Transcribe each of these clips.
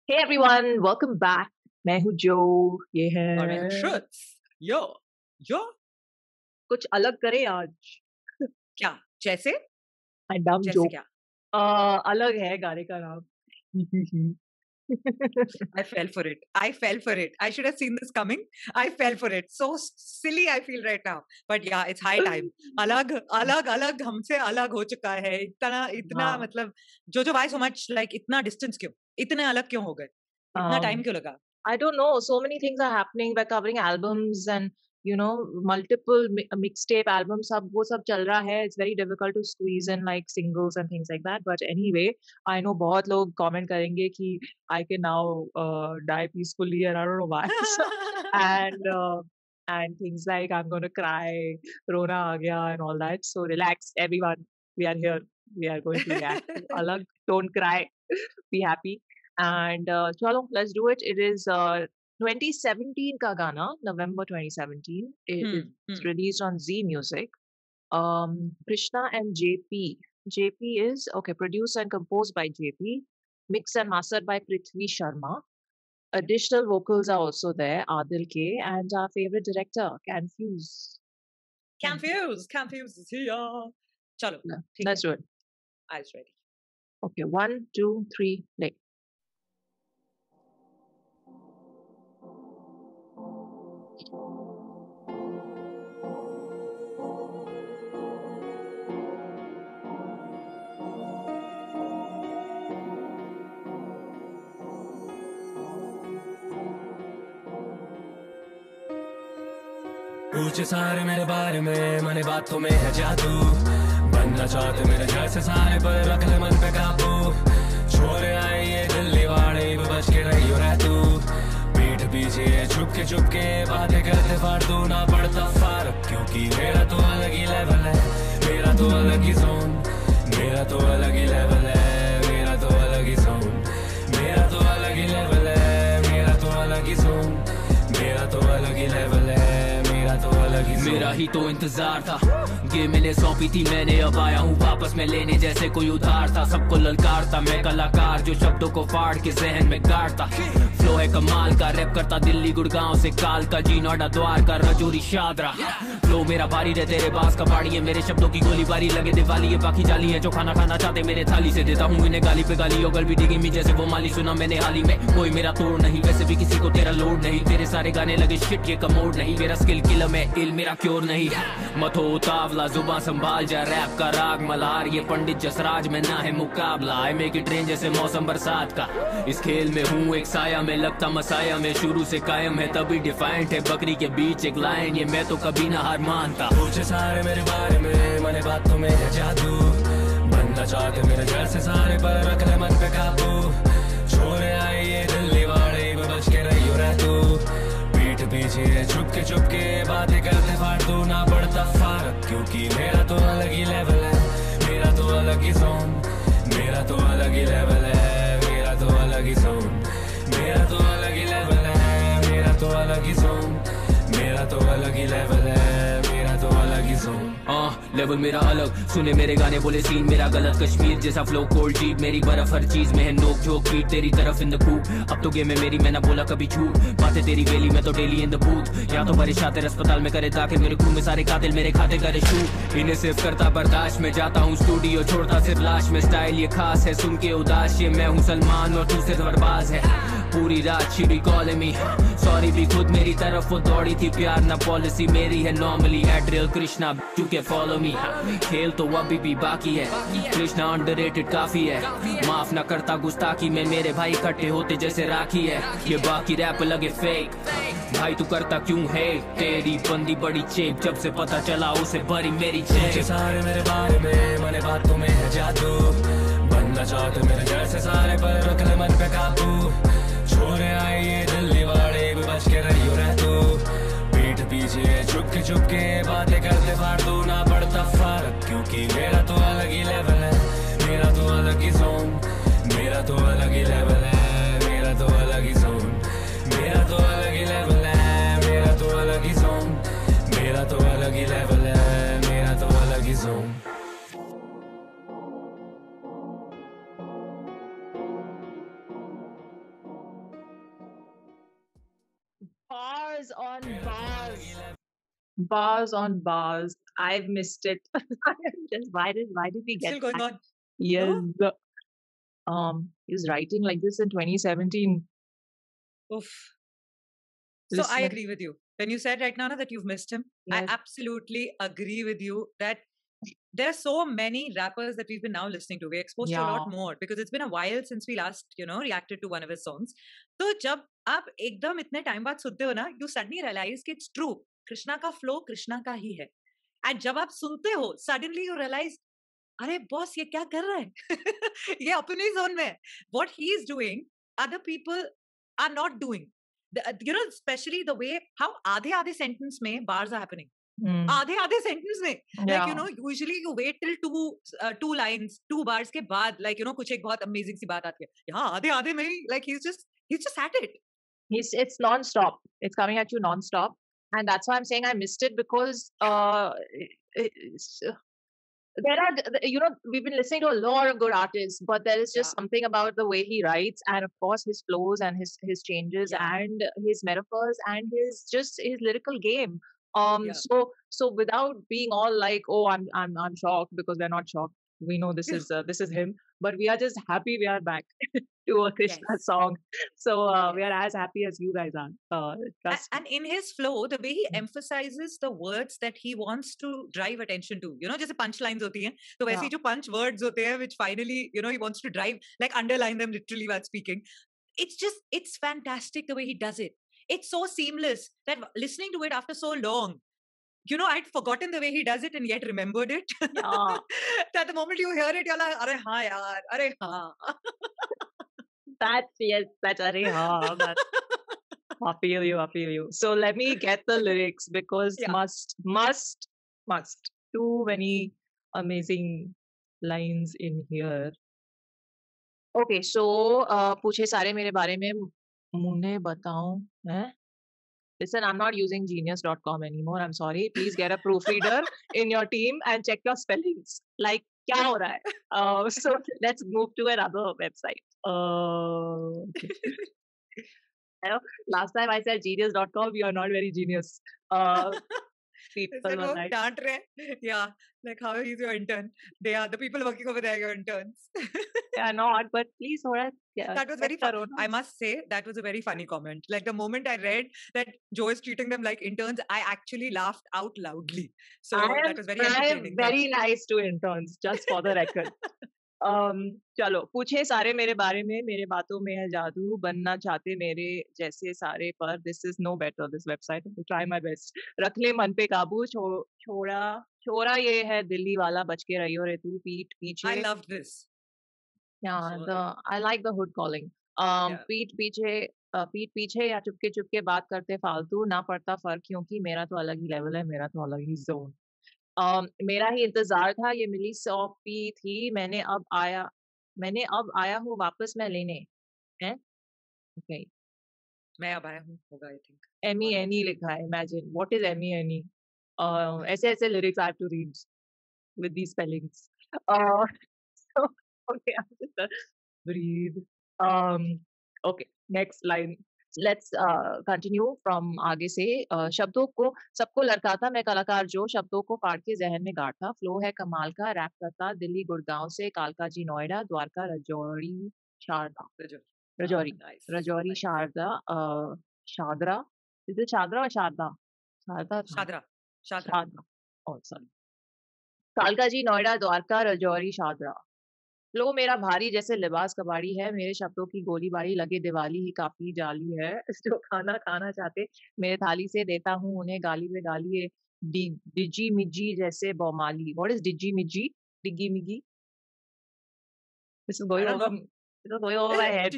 Hey everyone, welcome back. मैं हूँ जो, ये और मैं हूँ है श्रुत। यो यो कुछ अलग करे आज। क्या जैसे डम जैसे जोक क्या? अलग है गाने का नाम। I fell for it. I fell for it. I should have seen this coming. I fell for it. So silly I feel right now. But yeah, it's high time. अलग अलग अलग हमसे अलग हो चुका है। इतना इतना हाँ, मतलब जो why so much like इतना distance क्यों? इतने अलग क्यों हो गए? इतना um, टाइम क्यों लगा? I don't know. So many things are happening. We're covering albums and multiple mixtape albums. सब वो सब चल रहा है. It's very difficult to squeeze in like singles and things like that. But anyway, I know बहुत लोग comment करेंगे कि I can now die peacefully and I don't know why. And things like I'm gonna cry, Rona आ गया and all that. So relax, everyone. We are here. We are going to react to Alag. Don't cry. Be happy. And chalo, let's do it. It is 2017 ka gana, November 2017. It's hmm released on Z Music. Krishna and JP. JP is okay, produced and composed by JP, mixed and mastered by Prithvi Sharma. Additional vocals are also there, Adil K, and our favorite director, Confuse. confused is here. चलो ठीक Let's है. do it. Eyes ready. Okay, 1, 2, 3, play. पूछे सारे मेरे बारे में मने बातों में है जादू बनना चाहते मेरे जैसे सारे पर रख ले मन पे काबू छोरे आए ये दिल्ली वाले बच के रही हो रह तू पीठ पीछे छुप के बातें करते फाड़ ना पड़ता फर्क क्योंकि मेरा तो अलग ही लेवल है मेरा तो अलग ही जोन मेरा तो अलग ही लेवल है मेरा तो अलग ही जोन मेरा तो अलग ही लेवल है मेरा तो अलग ही जोन मेरा तो अलग ही लेवल है मेरा ही तो इंतजार था ये मैंने सौंपी थी मैंने अब आया हूँ वापस मैं लेने जैसे कोई उधार था सबको ललकारता मैं कलाकार जो शब्दों को फाड़ के जहन में गाड़ता फ्लो है कमाल का रैप करता दिल्ली गुड़गांव से काल का जी नोएडा द्वार का रजौरी शादरा फ्लो मेरा भारी रहे तेरे बास का पाड़ी है मेरे शब्दों की गोलीबारी लगे दिवाली है बाकी जाली है जो खाना खाना चाहते मेरे थाली से देता हूँ इन्हें गाली पे गाली ओगल भी डिगी मी जैसे वो माली सुना मैंने हाल ही में कोई मेरा तोड़ नहीं वैसे भी किसी को तेरा लोड नहीं तेरे सारे गाने लगे शिट ये कमोड नहीं मेरा स्किल किलर में इल मेरा क्योर नहीं मत हो तावला जुबान संभाल जा रैप का राग मल्हार ये पंडित जसराज में ना है मुकाबला आई मेक इट रेन जैसे मौसम बरसात का इस खेल में हूँ एक साया में लगता मसाया में शुरू से कायम है तभी डिफाइंट है बकरी के बीच एक लाइन ये मैं तो कभी ना हार मानता पूछे सारे मेरे बारे में मने बातों में है जादू बनना चाहते मेरे जैसे सारे पर रख ले मन पे काबू छोरे आए ये दिल्ली वाले बच के रही हो रह तू पीठ पीछे छुप के बातें करते फाड़ ना पड़ता फर्क क्योंकि मेरा तो अलग ही लेवल है मेरा तो अलग ही जोन मेरा तो अलग ही लेवल है मेरा तो अलग ही जोन मेरा तो अलग ही लेवल है मेरा तो अलग ही जोन मेरा तो अलग ही लेवल है मेरा तो अलग ही जोन लेवल मेरा अलग सुने मेरे गाने बोले सीन मेरा गलत कश्मीर जैसा फ्लो कोल्ड जीप मेरी बर्फ हर चीज में है नोक झोंक पीट तेरी तरफ इन द कूप अब तो गेम में मेरी मैं ना बोला कभी झूठ बातें तेरी वेली में तो डेली इन द बूथ या तो परेशान तेरे अस्पताल में करे दाखिल मेरे खून में सारे कातिल मेरे खाते करे शूट इन्हें सिर्फ करता बर्दाश्त में जाता हूँ स्टूडियो छोड़ता सिर्फ लाश में स्टाइल ये खास है सुन के उदास ये मैं हूँ सलमान और तू सिर्फ बर्बाज है पूरी रात she be calling me sorry भी खुद मेरी तरफ वो दौड़ी थी प्यार ना पॉलिसी मेरी है नॉर्मली एड्रियल Krishna you can follow me खेल तो अभी भी बाकी है कृष्णा अंडररेटेड काफी है माफ ना करता गुस्ताखी में मेरे भाई इकट्ठे होते जैसे राखी है ये बाकी रैप लगे फेक भाई तू करता क्यों है तेरी बंदी बड़ी चेप जब से पता चला उसे भरी मेरी चेप सारे मेरे बारे में मने बातों में है जादू बनना चाहते मेरे जैसे सारे पर रख ले मन पे काबू छोरे आए ये दिल्ली वाले बच के रही हो रह तू पीठ पीछे छुप के बातें करते फाड़ ना पड़ता फर्क क्योंकि मेरा तो अलग ही लेवल है मेरा तो अलग ही जोन मेरा तो अलग ही लेवल है मेरा तो अलग ही जोन मेरा तो अलग ही लेवल है मेरा तो अलग ही जोन मेरा तो अलग ही लेवल है मेरा तो अलग ही zone bars on bars. Bars on bars. I've missed it. Just why did we get Still going that? on. Yes. No? He was writing like this in 2017. Oof. So I Listen. agree with you. When you said right now that you've missed him, I Yes. absolutely agree with you that there are so many rappers that we've been now listening to. We're exposed to a lot Yeah. more because it's been a while since we last, reacted to one of his songs. तो जब आप एकदम इतने time बाद सुनते हो ना, you suddenly realize कि it's true. कृष्णा का flow कृष्णा का ही है. And जब आप सुनते हो, suddenly you realize, अरे बॉस ये क्या कर रहा है? ये अपनी zone में है. What he's doing, other people are not doing. Especially the way how आधे sentence में bars are happening. Hmm. आधे sentence में Yeah. like usually you wait till two lines, 2 bars के बाद like कुछ एक बहुत amazing सी बात आती है. यहाँ आधे में ही like he's just at it. It's non-stop. It's coming at you non-stop. And that's why I'm saying I missed it because there are, we've been listening to a lot of good artists, but there is just Yeah. something about the way he writes, and of course his flows and his changes Yeah. and his metaphors and his lyrical game. Yeah. So without being all like, oh, I'm shocked, because we're not shocked. We know this is him, but we are just happy we are back to a Krishna Yes. song. So we Yes. are as happy as you guys are. Trust me. And in his flow, the way he emphasizes the words that he wants to drive attention to, जैसे punchlines होती हैं, तो वैसे ही Yeah. जो punch words होते हैं, which finally, he wants to drive, like underline them literally while speaking. It's fantastic the way he does it. It's so seamless that listening to it after so long, I'd forgotten the way he does it and yet remembered it. Yeah. That the moment you hear it, you're like, "Arey haan yaar, arey haan." That's that. I feel you. So let me get the lyrics, because Yeah. must. Too many amazing lines in here. Okay, so पूछे सारे मेरे बारे में मुन्ने बताऊं हैं? Listen, I'm not using genius.com anymore. I'm sorry. Please get a proofreader in your team and check your spellings. Like, क्या हो रहा है? So let's move to another website. Okay. Last time I said genius.com, you are not very genius. People were like, डांट रहे हैं. Yeah, like how is your intern? They are the people working over there, your interns. they are not, but please, yeah, That was very fun. I must say that was a very funny comment. Like the moment I read that Joe is treating them like interns, I actually laughed out loudly. So that was very entertaining. I am very nice to interns, just for the record. चलो पूछे सारे मेरे बारे में, मेरे बातों में है जादू, बनना चाहते मेरे जैसे सारे, पर this is no better, this website, try my best, रख ले मन पे काबू, छोरा ये है दिल्ली वाला, बच के रही हो रे तू, पीठ पीछे. I loved this. Yeah, I like the hood calling. पीठ पीछे या चुपके बात करते फालतू, ना पड़ता फर्क क्योंकि मेरा तो अलग ही लेवल है, मेरा तो अलग ही जोन. मेरा ही इंतजार था, ये मिली सौंपी थी, मैंने अब आया हूँ वापस मैं लेने. हैं? Okay. मैं अब आया हूँ होगा, I think. MENE लिखा है. Imagine what is MENE? ऐसे lyrics I have to read with these spellings. So, okay, I'm just breathe. Okay, next line. Let's continue from आगे से. शब्दों को सबको लड़काता मैं कलाकार जो, शब्दों को फाड़ के जहन में गाड़ता, फ्लो है कमाल का, रैप करता दिल्ली गुड़गांव से, कालका ji Noida, Dwarka Rajouri Sharda, Rajouri Nice. Rajouri Sharda, Shahdara, is it Shahdara or Sharda? Sharda था. Shadra. Oh, sorry. कालका जी नोएडा, द्वारका रजौरी शादरा. फ्लो मेरा भारी जैसे लिबास कबाड़ी है, मेरे शब्दों की गोलीबारी लगे दिवाली ही काफी जाली है, जो खाना चाहते मेरे थाली से, देता हूँ उन्हें गाली में गाली, डिजी मिजी जैसे बौमाली. What is डिजी मिजी? डिगी मिगी? This is going over my head.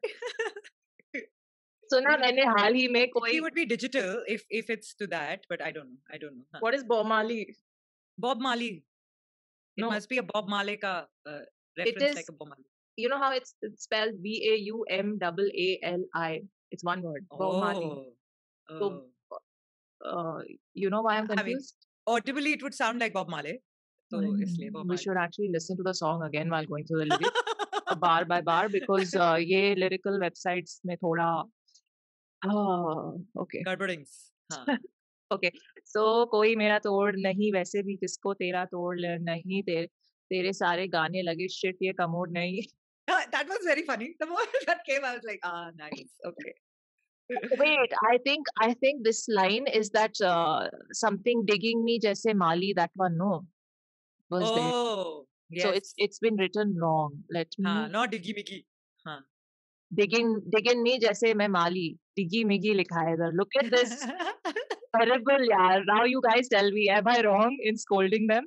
सुना मैंने हाल ही में कोई. He would be digital if it's to that, but I don't know. Huh. What is बौमाली? Bob Marley. It No. must be a Bob Marley ka reference, is- like a Bob Marley. You know how it's spelled BAUMAALI? It's one word. Baumalli. Oh. You know why I'm I mean, confused? audibly it would sound like Bob Marley. So isliye Bob We Marley. should actually listen to the song again while going through the lyrics bar by bar, because ये lyrical websites में थोड़ा Okay. गड़बड़िंग्स. हाँ. Okay. So कोई मेरा तोड़ नहीं, वैसे भी किसको तेरा तोड़ नहीं, तेरे सारे गाने लगे शिट, ये कमोड नहीं. That was very funny. The moment that came, I was like, nice. Okay. Wait, I think this line is that something digging me जैसे माली, that one, no, was there. Oh, So yes. it's been written wrong. Let me हाँ, not diggy miggy. हाँ. digging me जैसे मैं माली, diggy miggy लिखा है इधर. Look at this. Terrible, यार. Now you guys tell me, am I wrong in scolding them?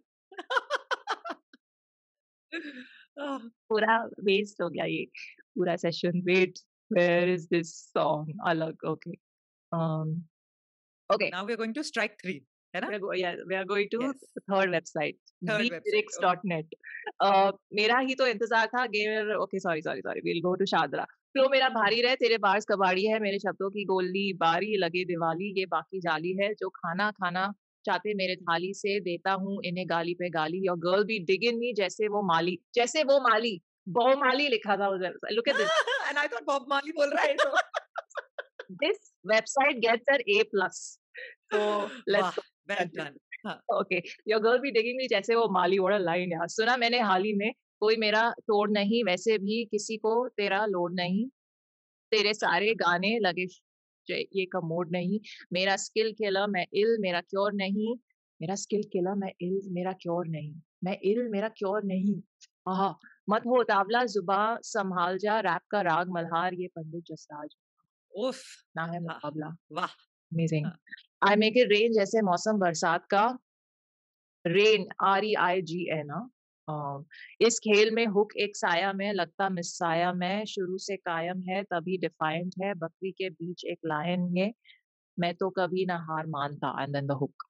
Oh, पूरा waste हो गया ये पूरा session. Wait, where is this song? अलग. Okay. Okay. now we're going to strike 3. है ना? We are going to Yes. the third website, Third website, blyrics.net. मेरा ही तो इंतजार था. गेर okay, sorry, we'll go to Shahdara. Flow मेरा भारी रहे, तेरे बार्स कबाड़ी है, मेरे शब्दों की गोली बारी, लगे दिवाली ये बाकी जाली है, जो खाना खाना चाहते मेरे थाली से, देता हूँ इन्हें गाली पे गाली. Your girl be dig in me जैसे वो माली, बो माली लिखा था उधर. Look at this. And I thought Bob Marley बोल रहा है तो. This website gets an A+. So let's वाह, well done. हाँ. Okay. Your girl be digging me जैसे वो माली. व्हाट अ लाइन यार. सुना मैंने हाल ही में, कोई मेरा तोड़ नहीं, वैसे भी किसी को तेरा लोड नहीं, तेरे सारे गाने लगे ये कमोड नहीं, मेरा स्किल किलर मैं इल, मेरा क्योर नहीं, मेरा स्किल किलर मैं इल, मेरा क्योर नहीं, मैं इल, मेरा क्योर नहीं. आहा. मत हो तावला जुबा संभाल जा, रैप का राग मल्हार ये पंडित जसराज, उफ. ना है हाँ. मुकाबला. वाह. अमेजिंग. हाँ. आई मेक इट रेन जैसे मौसम बरसात का. Rain REIGN. इस खेल में हुक एक साया में लगता मिसाया में, शुरू से कायम है तभी डिफाइंट है, बकरी के बीच एक लायन ये, मैं तो कभी ना हार मानता. And then the hook.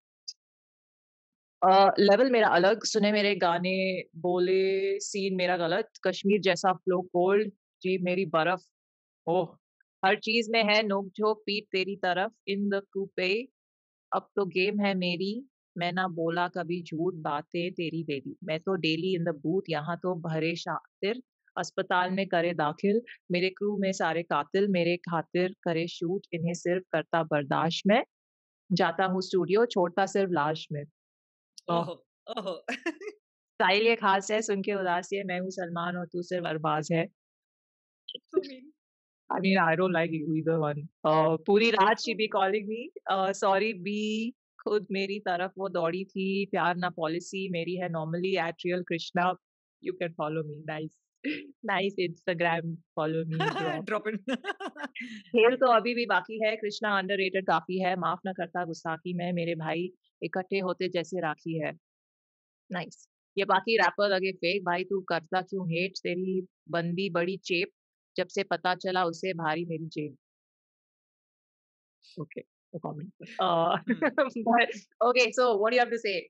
Level मेरा अलग, सुने मेरे गाने, बोले सीन मेरा गलत, कश्मीर जैसा फ्लो कोल्ड, जी मेरी बर्फ. ओह. हर चीज में है नोक झोंक, पीठ तेरी तरफ इन द कूपे, अब तो गेम है मेरी, मैं ना बोला कभी झूठ, बातें तेरी डेली, मैं तो डेली इन द बूथ, यहाँ तो भरे शातिर, अस्पताल में करे दाखिल, मेरे क्रू में सारे कातिल, मेरे खातिर करे शूट, इन्हें सिर्फ करता बर्दाश्त में, जाता हूँ स्टूडियो छोड़ता सिर्फ लाश में. ओह. ओह. स्टाइल ये खास है, सुन के उदास है, मैं हूँ सलमान और तू सिर्फ अरबाज है. So mean. I mean, I don't like either one. पूरी रात she be calling me. Sorry B. खुद मेरी तरफ वो दौड़ी थी, प्यार ना पॉलिसी, मेरी है normally at real Krishna. You can follow me. Nice Instagram. Follow me. Drop it. खेल तो अभी भी बाकी है, कृष्णा अंडररेटेड काफी है, माफ ना करता गुस्ताखी में, मेरे भाई इकट्ठे होते जैसे राखी है. नाइस. ये बाकी रैपर लगे फेक, भाई तू करता क्यों हेट, तेरी बंदी बड़ी चेप, जब से पता चला उसे भारी मेरी जेब. Okay, no comment. But, okay, so what do you have to say?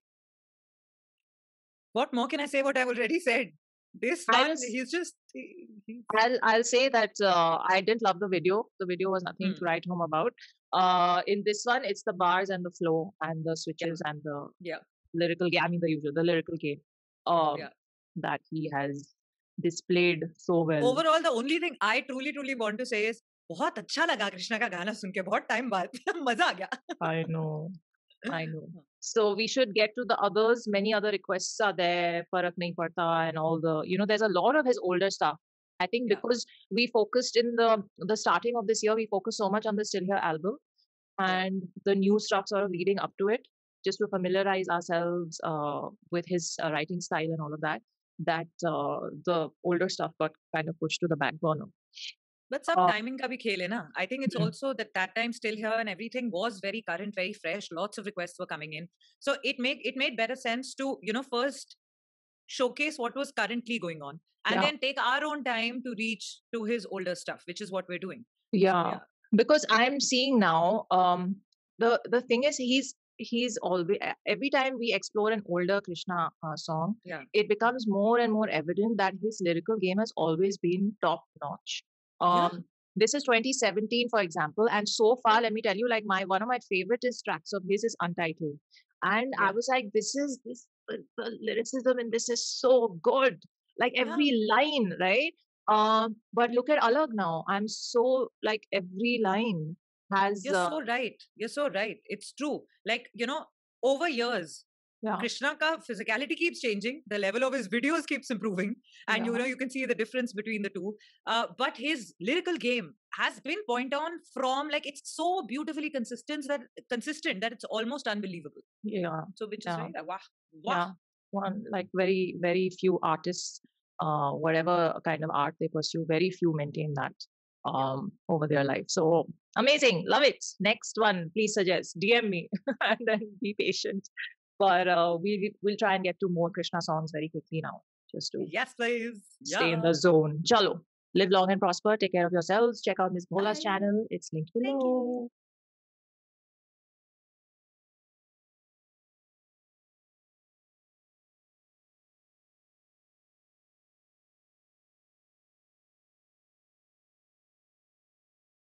What more can I say? What I've already said. This I one, was- he's just. I'll say that I didn't love the video. The video was nothing to write home about. In this one, it's the bars and the flow and the switches and the Yeah. lyrical game. I mean, the lyrical game. Yeah. That he has displayed so well. Overall, the only thing I truly want to say is बहुत अच्छा लगा कृष्णा का गाना सुन के बहुत time बाद मजा आ गया. I know. So we should get to the others. Many other requests are there. Farak nahi padta and all the, there's a lot of his older stuff. I think Yeah. because we focused in the starting of this year, we focused so much on the Still Here album and the new stuff sort of leading up to it, just to familiarize ourselves with his writing style and all of that. That the older stuff got kind of pushed to the back burner. But some timing का भी खेल है ना. I think it's also that time Still Here and everything was very current, very fresh. Lots of requests were coming in, so it made better sense to first showcase what was currently going on, and Yeah. then take our own time to reach to his older stuff, which is what we're doing. Yeah. Because I'm seeing now, the thing is he's always, every time we explore an older Krishna song, Yeah. it becomes more and more evident that his lyrical game has always been top notch. This is 2017, for example, and so far, let me tell you, like one of my favorite tracks of his is Untitled, and I was like, the lyricism in this is so good, like every line, right? But look at Alag now. I'm so like every line. has You're so right. You're so right. It's true. Like, over years, yeah, Krishna ka physicality keeps changing. The level of his videos keeps improving. And, yeah, you can see the difference between the two. But his lyrical game has been point on from, like, it's so beautifully consistent that it's almost unbelievable. yeah, So, which is yeah, very, wow, wow. yeah. One like very, very few artists, whatever kind of art they pursue, very few maintain that over their life. So amazing, love it. Next one, please suggest, DM me, and then be patient. But we'll try and get to more Krishna songs very quickly now, just to Yes, please. stay in Yeah. the zone. Chalo, live long and prosper. Take care of yourselves. Check out Miss Bhola's Bye. channel. It's linked Thank you. below.